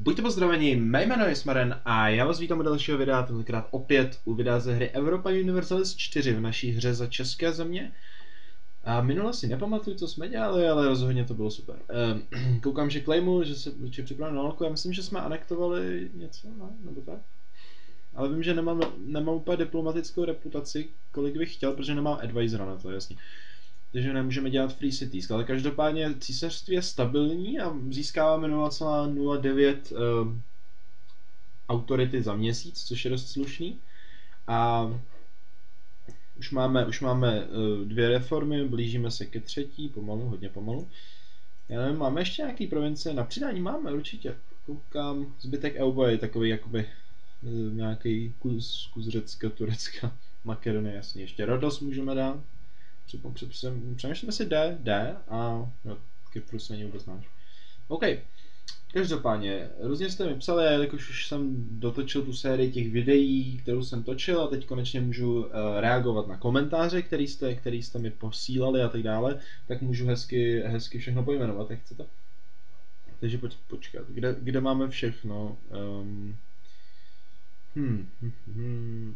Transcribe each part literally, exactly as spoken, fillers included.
Buďte pozdraveni, mé jméno je Smaren a já vás vítám u dalšího videa, tentokrát opět u videa ze hry Europa Universalis čtyři v naší hře za české země. A minule si nepamatuju, co jsme dělali, ale rozhodně to bylo super. Ehm, koukám, že claimu, že se že připravím na válku, já myslím, že jsme anektovali něco, no, nebo tak. Ale vím, že nemám, nemám úplně diplomatickou reputaci, kolik bych chtěl, protože nemám advisora na to, jasně. Takže nemůžeme dělat free cities, ale každopádně císařství je stabilní a získáváme nula celá nula devět uh, autority za měsíc, což je dost slušný. A už máme, už máme uh, dvě reformy, blížíme se ke třetí, pomalu, hodně pomalu. Já nevím, máme ještě nějaký provincie? Na přidání máme určitě. Koukám, zbytek Euba je takový jakoby uh, nějaký kus, kus Řecka, Turecka, Makedonie, jasně. Ještě Rodos můžeme dát. Přemýšlíme si D, D a no, Kyprus není vůbec náš. OK, každopádně, různě jste mi psali, jelikož už jsem dotočil tu sérii těch videí, kterou jsem točil a teď konečně můžu uh, reagovat na komentáře, který jste, který jste mi posílali a tak dále, tak můžu hezky, hezky všechno pojmenovat, jak chcete. Takže pojď, počkat, kde, kde máme všechno? Um, hmm, hmm, hmm.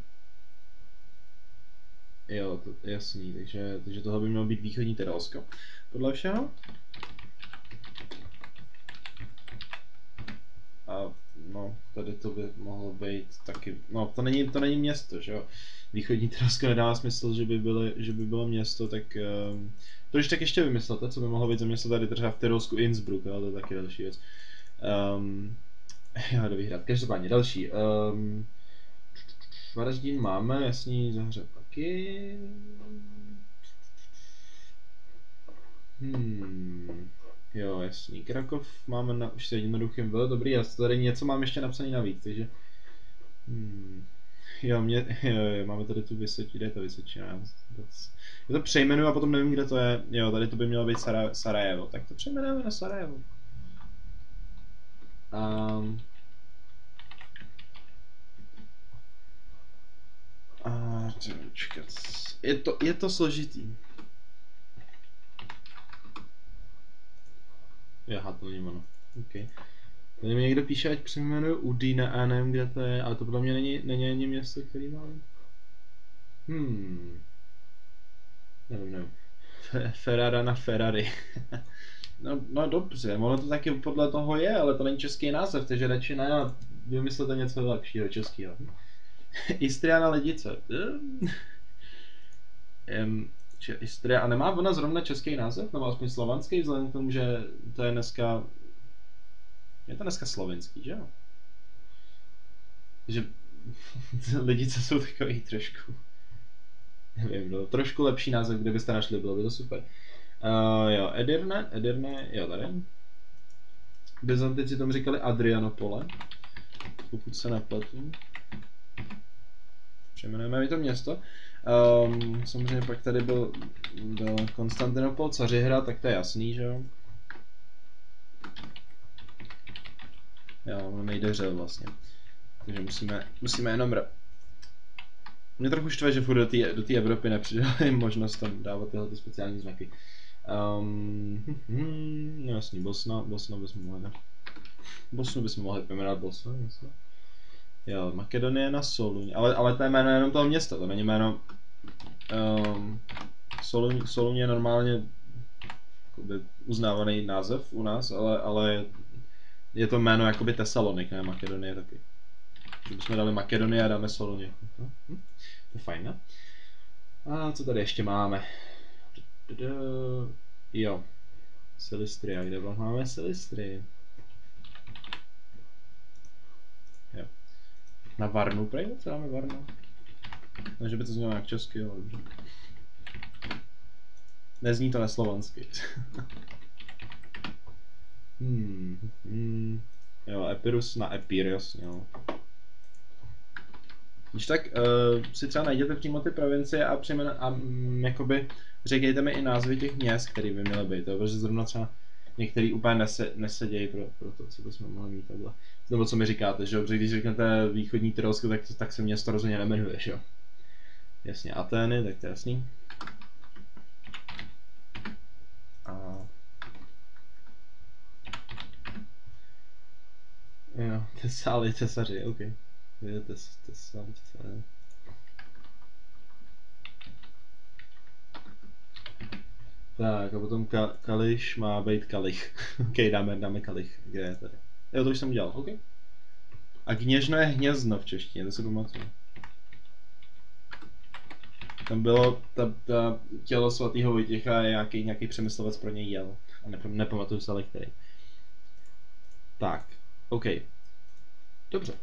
Jo, to je jasný, takže, takže tohle by mělo být východní Tyrolsko, podle všeho. A no, tady to by mohlo být taky, no to není, to není město, že jo. Východní Tyrolsko nedává smysl, že by, byly, že by bylo město, tak um, to když tak ještě vymyslete, co by mohlo být za město tady třeba v Tyrolsku Innsbruck, ale to je taky další věc. Um, já jdu vyhrát, každopádně další. Um, Varaždín máme, jasný, Zahřeb taky. Hmm. Jo, jasný. Krakov máme na už se jednoduchým, bylo dobrý, já tady něco mám ještě napsaný navíc, takže... Hmm. Jo, mě, jo, jo, máme tady tu Vysočí, kde je to Vysočina? Já to přejmenuju a potom nevím, kde to je. Jo, tady to by mělo být Sara, Sarajevo, tak to přejmenujeme na Sarajevo. Um, A čekat. Je to, je to složitý. Jaha, to není ono. OK. Tady mi někdo píše, ať přejmenuju Udine a nevím, kde to je, ale to podle mě není, není ani město, který mám. Hmm. Nevím, nevím. Ferrara na Ferrari. no, no dobře, ono to taky podle toho je, ale to není český název, takže radši ne, vymyslete něco lepšího českého. Istria na Ledice. um, Istria, a nemá ona zrovna český název, nebo aspoň slovanský, vzhledem k tomu, že to je dneska... Je to dneska slovenský, že jo? Že Lidice jsou takový trošku... Nevím, no, trošku lepší název, kde byste našli, bylo by to super. Uh, jo, Edirne, Edirne, jo tady. Byzantici tomu říkali Adrianopole, pokud se nepletu. Přejmenujeme mi to město. Um, samozřejmě pak tady byl, byl Konstantinopol, Cařihrad, tak to je jasný, že jo? Jo, on nejde řel vlastně. Takže musíme, musíme jenom... Mě trochu štve, že furt do té do té Evropy nepřidali možnost tam dávat tyhle ty speciální znaky. Um, hmm, no jasný, Bosna, Bosna bychom mohli... Bosnu bychom mohli pojmenovat Bosna, jasný. Jo, Makedonie na Soluň, ale, ale to je jméno jenom toho města, to není jméno... Um, Soluň, Soluň je normálně uznávaný název u nás, ale, ale je to jméno jakoby Tesalonik, ne Makedonie taky. Že bychom dali Makedonie a dáme Soluň. Hm? Hm? To je fajn, ne? A co tady ještě máme? Jo, Silistria, kde máme Silistrii? Jo. Na Varnu, prej, co dáme Varnu? Ne, že by to znělo jak česky, ale dobře. Nezní to neslovansky. hmm, hmm. Jo, Epirus na Epir, jasně, jo. Když tak uh, si třeba najděte přímo ty provincie a, přijmen, a mm, jakoby řekněte mi i názvy těch měst, které by měly být, jo, protože zrovna třeba některý úplně nese, nesedějí pro, pro to, co bychom mohli mít takhle. Nebo co mi říkáte, že jo, protože když řeknete východní Tyrolsko, tak, tak se město rozhodně nemenuje, že jo. Jasně, Atény, tak to je jasný. A... Jo, tesáli, tesaři, ok. Je tes, tesáli, tesaři. Tak a potom ka, Kališ má být Kalich. Ok, dáme, dáme Kalich. Kde je tady? Jo, to už jsem udělal, ok. A Kněžno je hnězdno v češtině, to si pamatuju. Tam bylo, ta, ta tělo svatého Vojtěcha je nějaký, nějaký přemyslovec pro něj jel. A nepam, nepamatuju se ale který. Tak, ok. Dobře.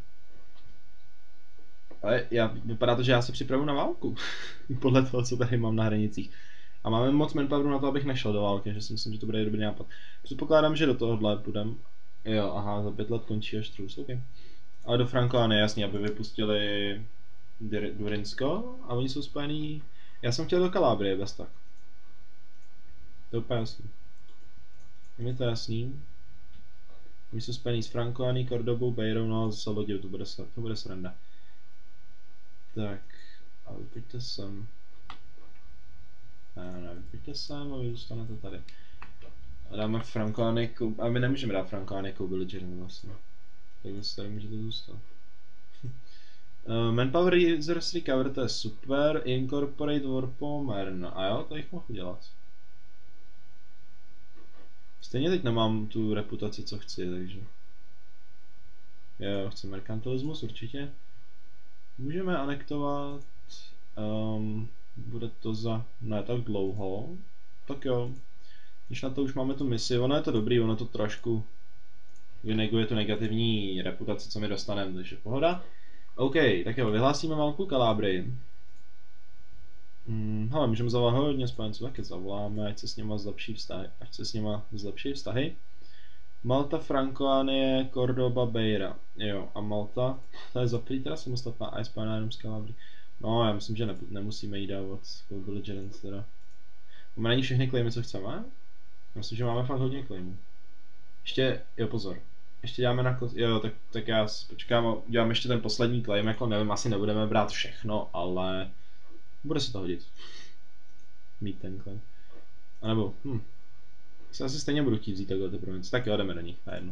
Ale já, vypadá to, že já se připravu na válku. Podle toho, co tady mám na hranicích. A máme moc manpoweru na to, abych nešel do války, že si myslím, že to bude dobrý nápad. Předpokládám, že do tohohle půjdem. Jo, aha, za pět let končí až trus, ok. Ale do Frankoány, jasně, aby vypustili Durinsko a oni jsou spojený. Já jsem chtěl do Kalábrie bez tak. To je úplně jasný. Je mi to jasný. Oni jsou spojený s Frankoány, Kordobou, Bejrou, no zase lodě, to bude, to bude sranda. Tak, a vypojďte sem. Ne, ne, vypojďte sem a vy zůstanete tady. A dáme Frankoány, a my nemůžeme dát Frankoány jako villagerem vlastně. Takže si tady můžete zůstat. uh, Manpower Users Recover, to je super. Incorporate Warpomern. A jo, to jich mohu udělat. Stejně teď nemám tu reputaci, co chci, takže... Jo, chci merkantilismus, určitě. Můžeme anektovat... Um, bude to za... ne tak dlouho. Tak jo. Když na to už máme tu misi, ono je to dobrý, ono to trošku... vyneguje tu negativní reputaci, co mi dostaneme, takže pohoda. OK, tak jo, vyhlásíme válku Kalábrii. Hmm, hele, můžeme zavolat hodně spojenců, taky zavoláme, ať se s nima zlepší vztahy. Ať se s nima zlepší vztahy. Malta, Frankoánie, Cordoba, Beira. Jo, a Malta, ta je zaprý teda samostatná a je spojená jenom s Kalábrií. No, já myslím, že ne, nemusíme jí dávat jako belligerence teda. Máme na ní všechny claimy, co chceme? Myslím, že máme fakt hodně claimů. Ještě, jo pozor. Ještě děláme na kos... jo, tak, tak já počkám a dělám ještě ten poslední claim, jako nevím, asi nebudeme brát všechno, ale bude se to hodit. Mít ten claim. A nebo, hm. Se asi stejně budu chtít vzít takhle ty provincie, tak jo, jdeme do nich, na jedno.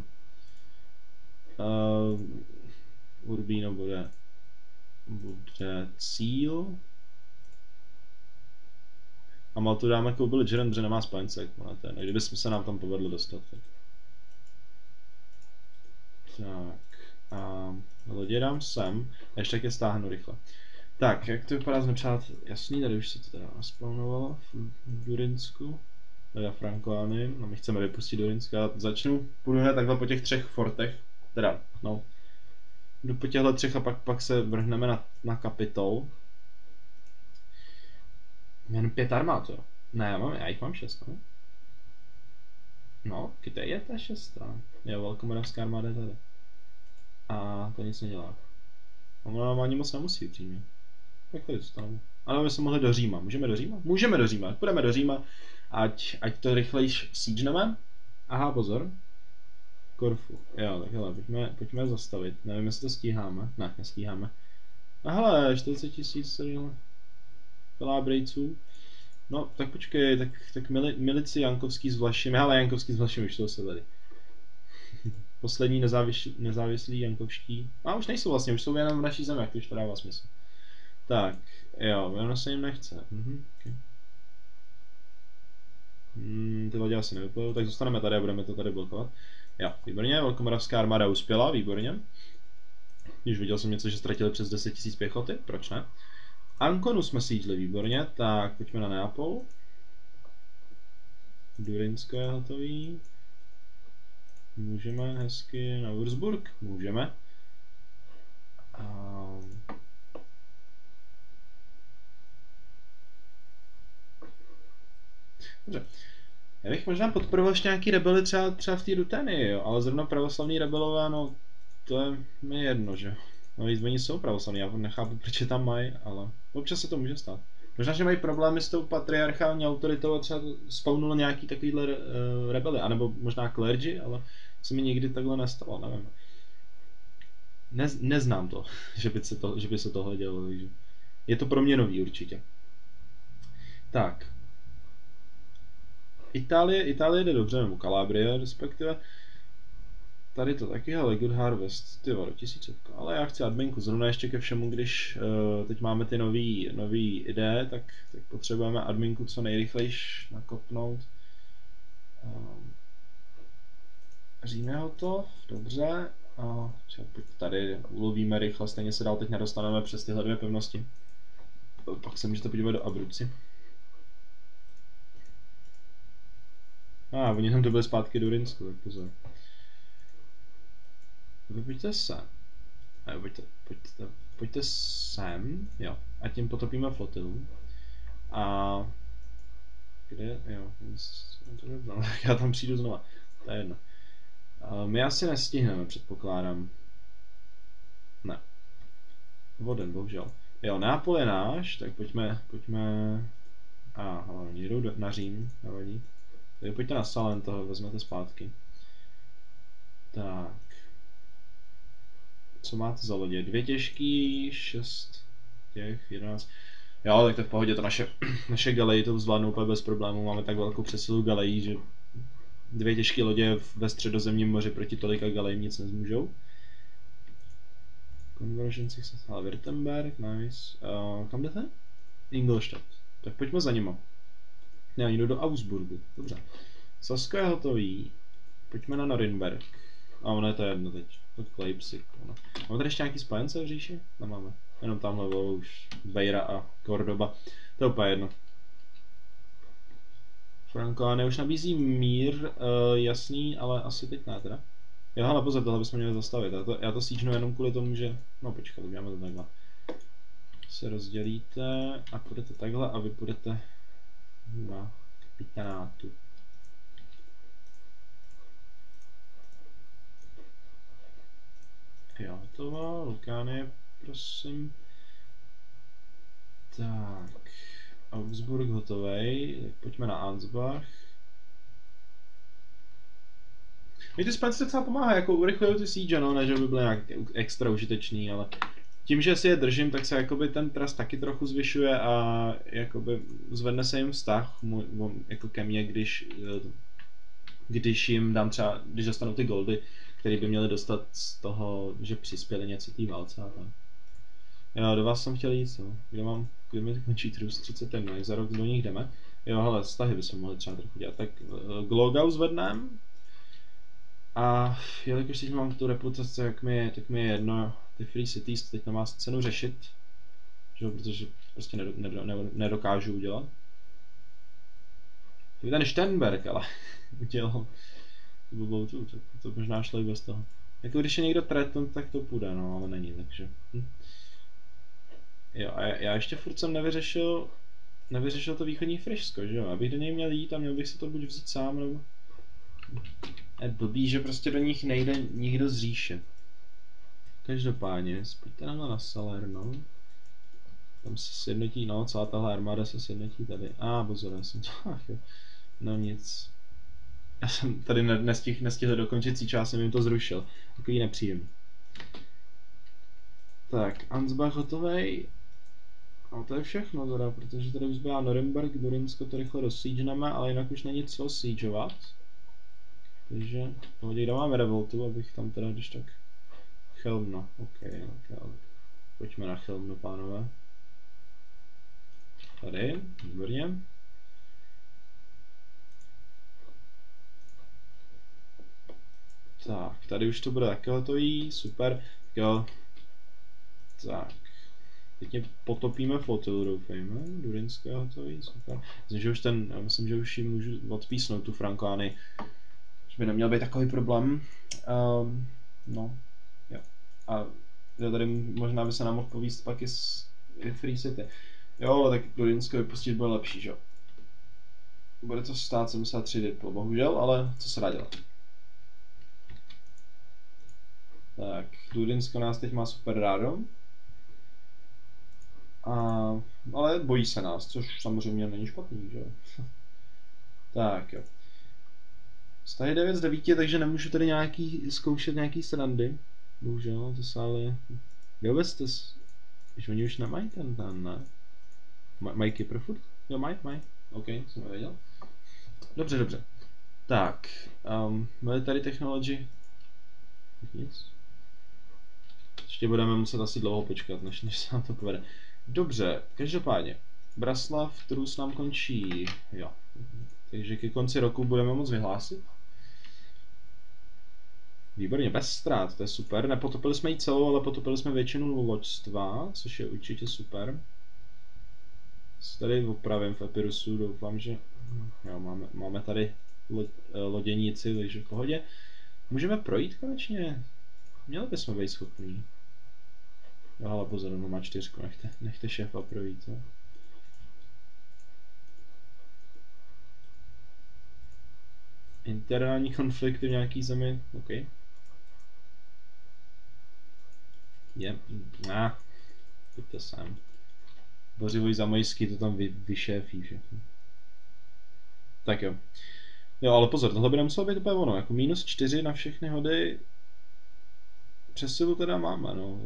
Uh, Urbino bude, bude cíl. A Maltu dáme jako belligerent, protože nemá spojence, ale to je, no, kdybychom se nám tam povedlo dostat. Tak. Tak, a lodě dám sem, a ještě tak je stáhnu rychle. Tak, jak to vypadá s nepřáteli? Jasný, tady už se to teda naspawnovalo v Durinsku. Teda Frankoány, no my chceme vypustit Durinska. Začnu, půjdu hned takhle po těch třech fortech, teda, no. Jdu po těchto třech a pak, pak se vrhneme na, na Kapitol. Jen pět armád, jo. Ne, já, mám, já jich mám šest, ne? No, kde je ta šestá? Jo, velkomoravská armáda je tady. A to nic nedělá. Ono nám ani moc nemusí upřímně. Tak tady zůstanu. Ano, my jsme mohli do Říma. Můžeme do Říma? Můžeme do Říma. Půjdeme do Říma, ať, ať to rychlejš siegeneme. Aha, pozor. Korfu. Jo, tak hele, pojďme, pojďme zastavit. Nevím, jestli to stíháme. Ne, nestíháme. A hele, čtyřicet tisíc Kalábrejců. No, tak počkej, tak, tak mili, milici Jankovský s Vlašimi. Hele, Jankovský s Vlašimi už to se tady. Poslední nezávislí, nezávislí Jankovští. A už nejsou vlastně, už jsou jenom v naší zemi, jak to už to dává smysl. Tak, jo, ono se jim nechce. Mhm, okay. hmm, ty lodě asi nevyplujou, tak zůstaneme tady a budeme to tady blokovat. Jo, výborně, velkomoravská armáda uspěla, výborně. Když viděl jsem něco, že ztratili přes deset tisíc pěchoty, proč ne? Anconu jsme sídli, výborně, tak pojďme na Neapol. Durinsko je hotový. Můžeme hezky na Würzburg, můžeme. Um, Dobře. Já bych možná podporoval ještě nějaký rebely třeba, třeba v té Ruthenii, jo, ale zrovna pravoslavní rebelové, no to je mi jedno, že? No víc, oni jsou pravoslavní, já nechápu, proč je tam mají, ale občas se to může stát. Možná, že mají problémy s tou patriarchální autoritou a třeba spawnulo nějaký takovýhle uh, rebely, anebo možná clergy, ale se mi nikdy takhle nestalo, nevím. Ne, neznám to, že by se to, že by se tohle dělo, takže je to pro mě nový určitě. Tak. Itálie, Itálie jde dobře, nebo Kalábrie respektive. tady to taky, ale Good Harvest, ty vole, tisícovka, ale já chci adminku, zrovna ještě ke všemu, když uh, teď máme ty nový, nový ideje, tak, tak potřebujeme adminku co nejrychlejš nakopnout. Um, Říme ho to, dobře, a tady ulovíme rychle, stejně se dál teď nedostaneme přes tyhle dvě pevnosti. Pak se můžete podívat do Abruzzi. A ah, oni tam to byli zpátky do Rinsku, tak pozor. Vy pojďte sem. Ne, pojďte, pojďte, pojďte sem, jo, a tím potopíme flotilu. A kde, jo, no, já tam přijdu znova, to je jedno. A my asi nestihneme, předpokládám. Ne. Voden, bohužel. Jo, Neapol je náš, tak pojďme, pojďme... A, ah, ale oni jdou na Řím, nevadí. Takže pojďte na Salent, toho vezmete zpátky. Tak. Co máte za lodě? Dvě těžký, šest těch, jedenáct. Jo, tak to v pohodě, to naše, naše galeji to zvládnou úplně bez problémů. Máme tak velkou přesilu galejí, že dvě těžké lodě ve středozemním moři proti tolika galejím nic nezmůžou. Conversion success, ale Württemberg, nice. Uh, kam jdete? Ingolstadt. Tak pojďme za nima. Ne, oni jdou do Augsburgu, dobře. Sasko je hotový. Pojďme na Norimberg. A ono je to jedno teď. To Leipzig. Ono. Máme tady ještě nějaký spojence v říši? Nemáme. Jenom tamhle bylo už Beira a Cordoba. To je úplně jedno. Frankoane už nabízí mír, uh, jasný, ale asi teď ne teda. Jo, ale pozor, tohle bychom měli zastavit. Já to, já to síčnu jenom kvůli tomu, že... No počkat, uděláme to takhle. Se rozdělíte a půjdete takhle a vy půjdete na kapitanátu. Jo, hotovo, Lukány, prosím. Tak, Augsburg hotovej, tak pojďme na Ansbach. Mě ty spojenci docela pomáhá, jako urychlují ty siege, no, ne že by byly nějak extra užitečný, ale tím, že si je držím, tak se jakoby ten trust taky trochu zvyšuje a jakoby zvedne se jim vztah můj, jako ke mně, když, když jim dám třeba, když dostanou ty goldy, které by měli dostat z toho, že přispěli něco té válce a tak. Jo, do vás jsem chtěl jít, co? Kde mám, kde mi končí trus třicet jedna, jak za rok do nich jdeme. Jo, hele, vztahy bychom mohli třeba trochu dělat. Tak Glogau zvedneme. A jelikož teď mám tu reputaci, jak mi je, tak mi je jedno, ty Free Cities teď nemá cenu řešit. Že? Protože prostě nedokážu udělat. Ten Sternberg, ale udělal tu blbou tu, to, to možná šlo i bez toho. Jako když je někdo Treton, tak to půjde, no, ale není, takže... Hm. Jo, a já ještě furt jsem nevyřešil, nevyřešil to východní Frišsko, že jo, abych do něj měl jít a měl bych si to buď vzít sám, nebo... Je blbý, že prostě do nich nejde nikdo z říše. Každopádně, pojďte nám na Salerno. Tam se sjednotí, no, celá tahle armáda se sjednotí tady. A ah, pozor, já jsem to, ach jo. No nic. Já jsem tady nestihl, nestihl dokončit si část, jsem jim to zrušil. Takový nepříjemný. Tak, Ansbach hotovej. A to je všechno teda, protože tady už zbývá Norimberg, Durinsko to rychle rozsídžneme, ale jinak už není co siegeovat. Takže, pohodě, kde máme revoltu, abych tam teda, když tak... Chelmno, ok, ok, ale... Pojďme na Chelmno, pánové. Tady, výborně. Tak, tady už to bude taky hotový, super, jo. Tak. Teď mě potopíme flotilu, doufejme. Durinsko je hotový, super. Myslím, že už ten, já myslím, že už ji můžu odpísnout, tu Frankoány. Že by neměl být takový problém. Um, no, jo. A tady možná by se nám mohl povíst pak i z Free City. Jo, tak Durinsko vypustit bude lepší, že jo. Bude to stát sedmdesát tři diplo, bohužel, ale co se dá dělat. Tak, Durinsko nás teď má super rádo. A, ale bojí se nás, což samozřejmě není špatný, že jo. Tak jo. Staje devět z devíti, takže nemůžu tady nějaký, zkoušet nějaký srandy. Bohužel, to sály... Kde vůbec to... Když oni už nemají ten ten, ne? Mají Kypr furt? Jo, mají, mají. OK, jsem nevěděl. Dobře, dobře. Tak, um, military technology. Tak nic. Ještě budeme muset asi dlouho počkat, než, než se nám to povede. Dobře, každopádně. Braslav, Trus nám končí, jo. Takže ke konci roku budeme moct vyhlásit. Výborně, bez ztrát, to je super. Nepotopili jsme ji celou, ale potopili jsme většinu loďstva, což je určitě super. Se tady opravím v Epirusu, doufám, že jo, máme, máme tady lo, loděníci, takže v pohodě. Můžeme projít konečně? Měli bychom být schopní. Jo, ale pozor, no má čtyřku, nechte, nechte šéfa projít, jo. Interální konflikty v nějaký zemi, OK. Je, ah, pojďte sem. Bořivoj Zamojský to tam vy, vyšéfí všechno. Tak jo. Jo, ale pozor, tohle by nemuselo být úplně ono, jako minus čtyři na všechny hody. Přesilu teda máme, no.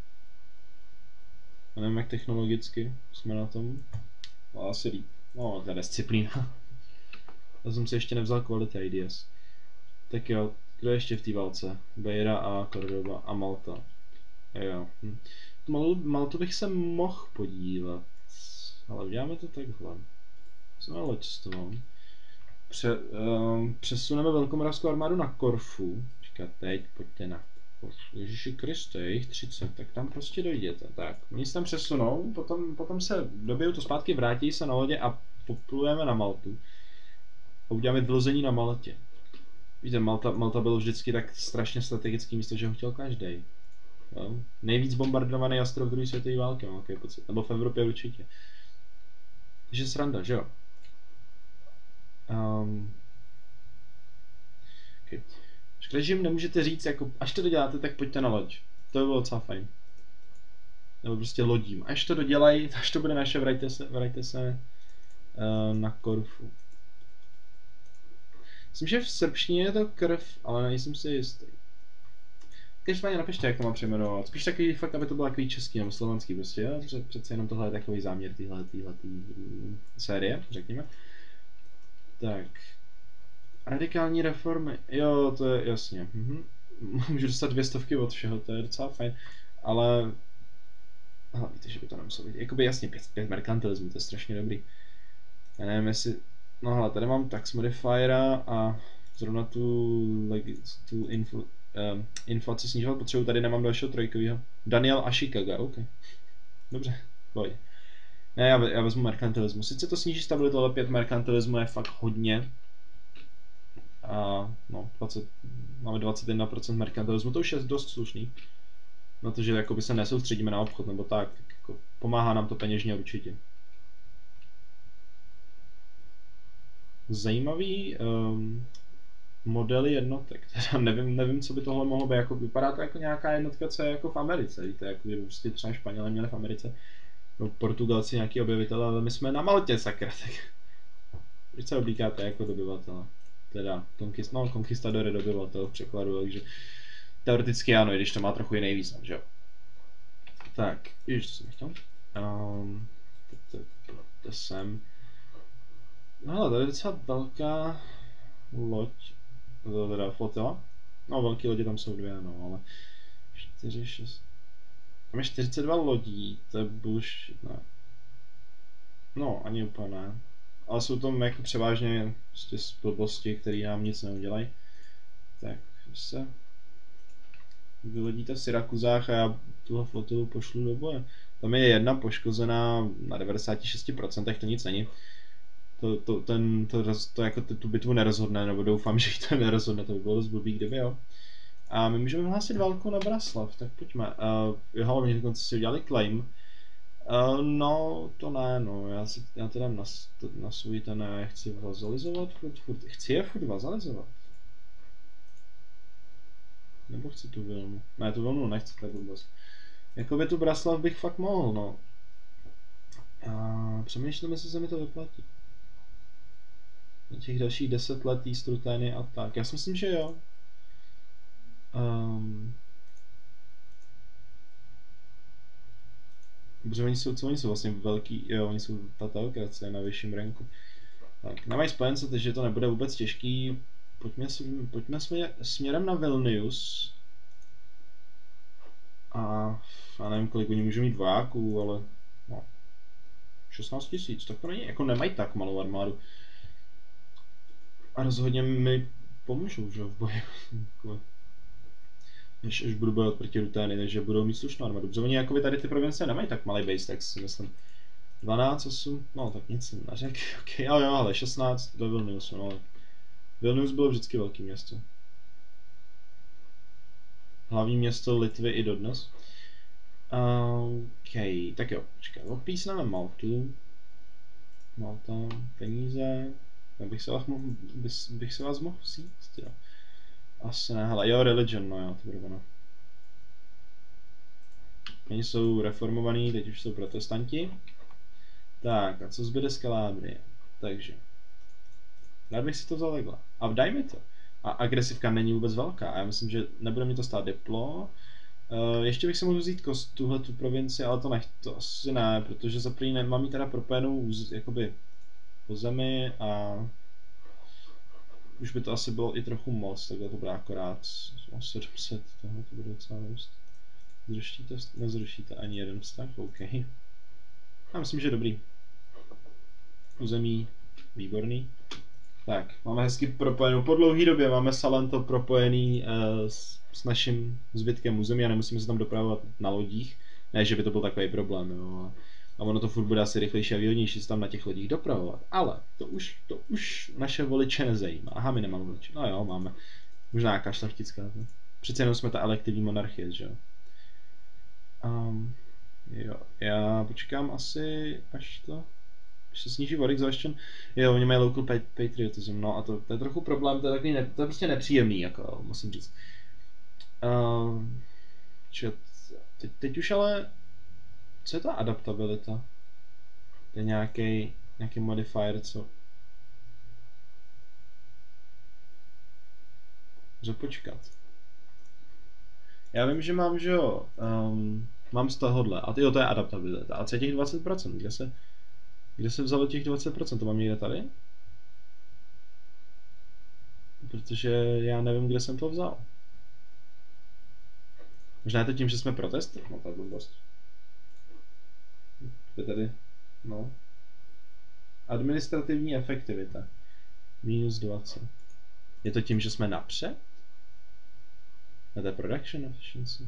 Já nevím, jak technologicky jsme na tom. No, asi líp. No, to je disciplína. Já jsem si ještě nevzal quality ideas. Tak jo, kdo je ještě v té válce? Beira a Cordoba a Malta. Jo. Hm. Mal, Maltu bych se mohl podívat. Ale uděláme to takhle. Jsme loďstvo. Pře, um, přesuneme velkomoravskou armádu na Korfu. Říká, teď pojďte na Korfu. Ježiši Kriste, je jich třicet, tak tam prostě dojděte. Tak, oni se tam přesunou, potom, potom se dobijou to zpátky, vrátí se na lodě a poplujeme na Maltu. A uděláme vylození na Maltě. Víte, Malta, Malta bylo vždycky tak strašně strategický místo, že ho chtěl každý. No. Nejvíc bombardovaný ostrov druhé světové války, mám takový pocit. Nebo v Evropě určitě. Takže sranda, že jo? Um, okay. Režim nemůžete říct, jako, až to doděláte, tak pojďte na loď. To by bylo docela fajn. Nebo prostě lodím. Až to dodělají, až to bude naše, vrajte se, vrajte se uh, na Korfu. Myslím, že v srpštině je to krv, ale nejsem si jistý. Každopádně napište, jak to mám přejmenovat. Spíš takový fakt, aby to bylo takový český nebo slovanský prostě, jo? Protože přece jenom tohle je takový záměr téhle série, řekněme. Tak. Radikální reformy, jo, to je jasně. Mhm. Můžu dostat dvě stovky od všeho, to je docela fajn, ale... Aha, víte, že by to nemuselo být. Jakoby jasně, pět, pět merkantilismu, to je strašně dobrý. Já nevím, jestli... No hele, tady mám tax modifiera a zrovna tu, tu infl, um, inflaci snižovat potřebu, tady nemám dalšího trojkovýho. Daniel Ashikaga, OK. Dobře, boj. Ne, já, já vezmu merkantilismu. Sice to sníží stabilitu, ale pět merkantilismu je fakt hodně. A no, dvacet, máme dvacet jedna procent merkantilismu, to už je dost slušný. Na to, že jakoby se nesoustředíme na obchod, nebo tak, tak jako pomáhá nám to peněžně určitě. Zajímavý um, modely jednotek, teda nevím, nevím, co by tohle mohlo být, jako vypadá to jako nějaká jednotka, co je jako v Americe, víte, jako by prostě třeba Španělé měli v Americe, no Portugalci nějaký obyvatele, ale my jsme na Maltě, sakra, tak proč se oblíkáte jako dobyvatele? Teda, konkist, no, konkistador je dobyvatel v překladu, takže teoreticky ano, i když to má trochu jiný význam, že jo. Tak, ježiš, to jsem nechtěl. Um, to sem. No ale tady je docela velká loď, teda flotila. No, velké lodě tam jsou dvě, no, ale čtyři, šest... Tam je čtyřicet dva lodí, to je bullshit, ne. No, ani úplně ne. Ale jsou tam jako převážně prostě blbosti, které nám nic neudělají. Tak se vylodíte v Syrakuzách a já tuhle flotilu pošlu do boje. Tam je jedna poškozená na devadesát šest procent, to nic není. To, to, ten, to, to jako tu bitvu nerozhodne, nebo doufám, že ji to nerozhodne, to by bylo dost blbý, kdyby jo. A my můžeme hlásit válku na Braslav, tak pojďme. Uh, jo, oni dokonce si udělali claim. Uh, no, to ne, no, já, si, já teda na, na svůj ten ne, chci vazalizovat furt, furt, chci je furt vazalizovat. Nebo chci tu Vilnu, ne, tu Vilnu nechci, to je vůbec. Jakoby tu Braslav bych fakt mohl, no. A přemýšlím, jestli se mi to vyplatí. Na těch dalších deset let tý strutény a tak, já si myslím, že jo. Um, Protože oni jsou, co oni jsou vlastně velký, jo, oni jsou ta teokracie na vyšším ranku. Tak, nemají spojence, takže to nebude vůbec těžký. Pojďme, pojďme směrem na Vilnius. A já nevím, kolik oni můžou mít vojáků, ale no, šestnáct tisíc, tak to není, jako nemají tak malou armádu. A rozhodně mi pomůžou, že v boji. Než až budu bojovat proti Rutény, takže budou mít slušnou armádu. Protože oni jakoby tady ty provincie nemají tak malý base, tak si myslím. dvanáct, osm, no tak nic jsem neřekl, ok, jo jo, ale šestnáct do Vilniusu, no ale Vilnius bylo vždycky velký město. Hlavní město Litvy i dodnes. Ok, tak jo, počkej, odpísneme Maltu. Malta, peníze, já bych se vás mohl, bych, bych se vás mohl vzít, jo. Asi ne, hele, jo, religion, no jo, to bude ono. Oni jsou reformovaní, teď už jsou protestanti. Tak, a co zbyde z Kalábrie? Takže, rád bych si to vzal takhle. A daj mi to. A agresivka není vůbec velká, a já myslím, že nebude mi to stát diplo. Uh, ještě bych si mohl vzít kost, tuhle tu provinci, ale to nech, to asi ne, protože za první nemám jí teda propojenou jakoby po zemi a už by to asi bylo i trochu moc, takhle to bude akorát o sedm set, tohle to bude docela dost. Zrušíte, nezrušíte ani jeden vztah, OK. Já myslím, že dobrý. Území, výborný. Tak, máme hezky propojenou, po dlouhé době máme Salento propojený uh, s, s naším zbytkem území a nemusíme se tam dopravovat na lodích. Ne, že by to byl takový problém, jo. A ono to furt bude asi rychlejší a výhodnější se tam na těch lodích dopravovat. Ale to už, to už naše voliče nezajímá. Aha, my nemáme voliče. No jo, máme. Možná nějaká šlechtická. Ne? Přece jenom jsme ta elektivní monarchie, že jo. Um, jo, já počkám asi, až to... Když se sníží Warwick Exhaustion, jo, oni mají local patriotism, no a to, to je trochu problém, to je takový, ne, to je prostě nepříjemný, jako, musím říct. Uh, čo, teď, teď už ale, co je ta adaptabilita? To je nějaký, nějaký modifier, co? Můžu počkat. Já vím, že mám, že jo, um, mám z tohohle, a jo, to je adaptabilita, a co je těch dvacet procent, kde se... Kde se vzalo těch dvacet procent? To mám někde tady? Protože já nevím, kde jsem to vzal. Možná je to tím, že jsme protest? No, ta blbost. Je tady, no. Administrativní efektivita. Minus dvacet. Je to tím, že jsme napřed? A to je production efficiency.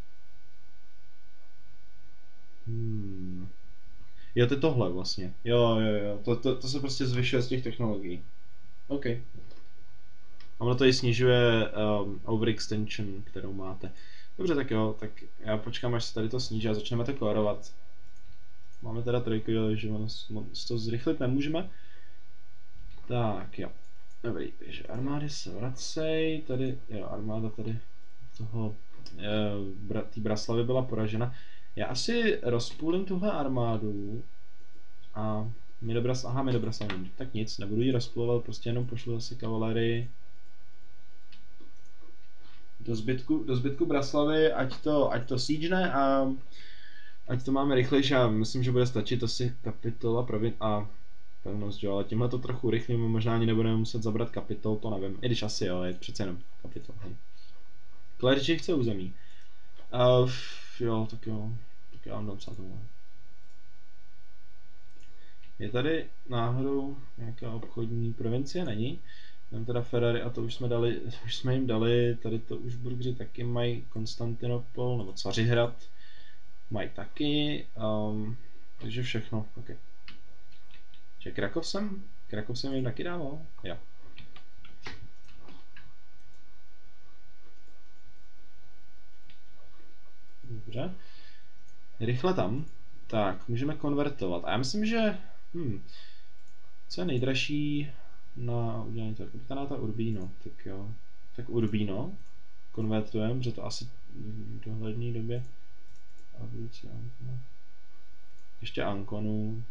Hmm. Jo, to je tohle vlastně. Jo, jo, jo. To, to, to se prostě zvyšuje z těch technologií. OK. A ono to i snižuje um, overextension, kterou máte. Dobře, tak jo, tak já počkám, až se tady to sníží a začneme to korovat. Máme teda trojku, že ono to zrychlit nemůžeme. Tak jo. Dobrý, takže armády se vracej, tady, jo, armáda tady toho, e, té Braslavy byla poražena. Já asi rozpůlím tuhle armádu a my do Braslav, aha, my do Braslav, tak nic, nebudu ji rozpůlovat, prostě jenom pošlu zase kavalerii do zbytku, do zbytku Braslavy, ať to, ať to siegene a ať to máme rychlejší, já myslím, že bude stačit asi kapitola provin a pevnost, jo, ale tímhle to trochu rychlým, možná ani nebudeme muset zabrat kapitol, to nevím, i když asi jo, je přece jenom kapitol, hej. Klerči chce území. Uh, jo, tak jo, tak já vám dám psát tohle. Je tady náhodou nějaká obchodní provincie? Není. Mám teda Ferrari a to už jsme dali, už jsme jim dali, tady to už burgeři taky mají Konstantinopol, nebo Cařihrad. Mají taky, um, takže všechno, ok. Že Krakov jsem? Krakov jsem jim taky dával? Jo. Dobře. Rychle tam. Tak, můžeme konvertovat. A já myslím, že... Hm, co je nejdražší na udělání toho kapitánáta? Urbino. Tak jo. Tak Urbino konvertujeme, že to asi v dohledné době. Ještě Anconu.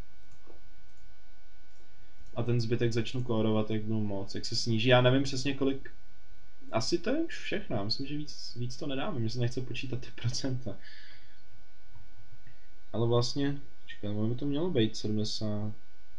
A ten zbytek začnu kódovat, jak budu moc, jak se sníží. Já nevím přesně kolik. Asi to je už všechno. Já myslím, že víc, víc to nedáme. Mně se nechce počítat ty procenta. Ale vlastně, čekaj, by to mělo být sedmdesát.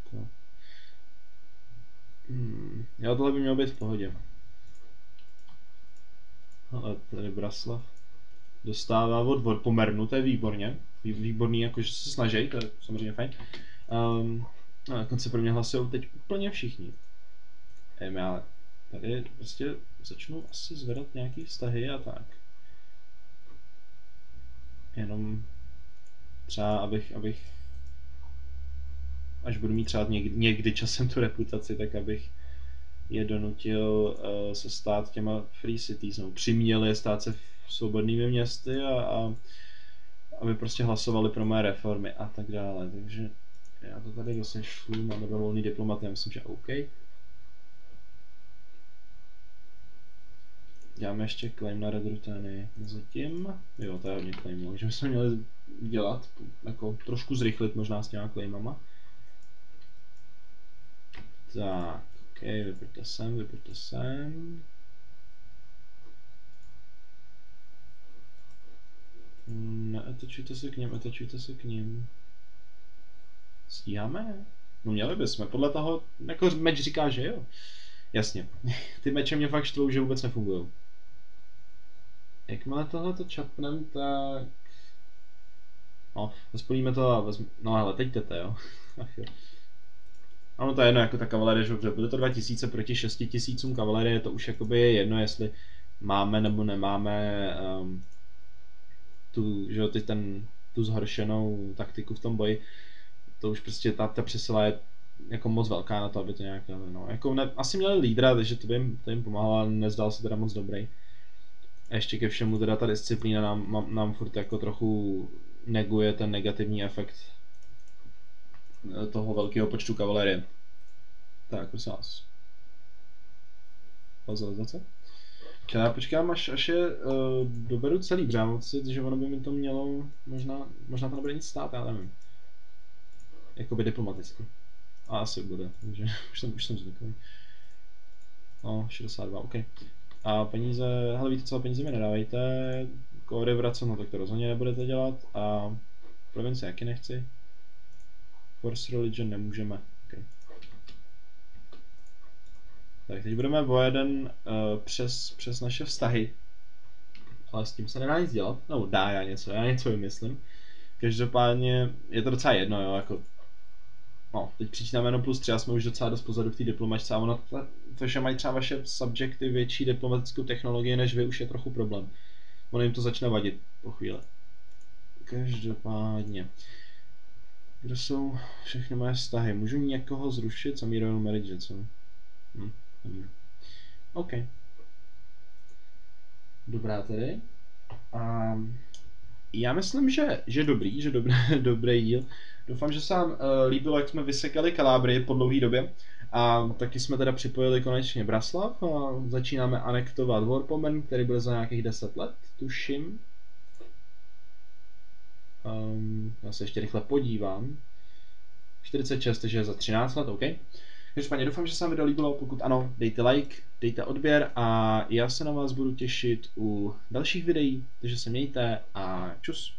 Hmm, jo, tohle by mělo být v pohodě. Ale tady Braslav. dostává od Warpomernu, to je výborně. Výborný, jakože se snaží, to je samozřejmě fajn. Um, a dokonce pro mě hlasují teď úplně všichni. Ejme, ale tady prostě začnu asi zvedat nějaký vztahy a tak. Jenom třeba, abych, abych až budu mít třeba někdy, někdy časem tu reputaci, tak abych je donutil uh, se stát těma free cities, no, přiměli je stát se svobodnými městy a, a aby prostě hlasovali pro mé reformy a tak dále, takže já to tady vlastně šlu, máme dva volný diplomaty, já myslím, že OK. Děláme ještě claim na Red Rutany zatím, jo, to je hodně claimů, takže bychom měli dělat, jako trošku zrychlit možná s těma claimama. Tak, OK, vypřte sem, vypřte sem. Neatačujte se k něm, atačujte se k něm. Stíháme? No měli bychom, podle toho, jako meč říká, že jo. Jasně, ty meče mě fakt štvou, že vůbec nefungují. Jakmile tohleto čapnem, tak... No, zaspolíme to a vezm... No ale teď tete, jo. Ach jo. Ano, to je jedno, jako ta kavalerie, že bude to dva tisíce proti šesti tisícům kavalerie, to už jakoby je jedno, jestli máme nebo nemáme um, tu, že jo, ty ten, tu zhoršenou taktiku v tom boji. To už prostě ta, ta přesila je jako moc velká na to, aby to nějak, no, jako ne, asi měli lídra, takže to by jim, to jim pomáhalo, ale nezdál se teda moc dobrý. A ještě ke všemu teda ta disciplína nám, nám furt jako trochu neguje ten negativní efekt toho velkého počtu kavalerie. Tak, prosím vás. Bazalizace. Já počkám, až, až je uh, doberu celý, protože mám pocit, že ono by mi to mělo, možná, možná to nebude nic stát, já nevím. Jakoby diplomaticky. A asi bude, takže už jsem, už jsem zvyklý. No, šedesát dva, OK. A peníze, hele víte co, peníze mi nedávejte, kódy vracet, no tak to rozhodně nebudete dělat a provincie jaký nechci. Force Religion nemůžeme, OK. Tak teď budeme o jeden uh, přes, přes naše vztahy, ale s tím se nedá nic dělat, no dá já něco, já něco vymyslím. Každopádně je to docela jedno, jo, jako no, teď přičítáme jenom plus tři a jsme už docela dost pozadu v té diplomačce a ono, to, že mají třeba vaše subjekty větší diplomatickou technologii než vy, už je trochu problém. Ono jim to začne vadit po chvíli. Každopádně. Kdo jsou všechny moje vztahy? Můžu někoho zrušit? Samý Royal Marriage, co? Hm, nemůžu. OK. Dobrá tedy. A já myslím, že, že dobrý, že dobrý, dobrý díl. Doufám, že se vám uh, líbilo, jak jsme vysekali Kalábrii po dlouhé době. A taky jsme teda připojili konečně Braslav a začínáme anektovat Warpomen, který bude za nějakých deset let, tuším. Um, já se ještě rychle podívám. čtyřicet šest, takže za třináct let, OK. Každopádně doufám, že se vám video líbilo, pokud ano, dejte like, dejte odběr a já se na vás budu těšit u dalších videí, takže se mějte a čus.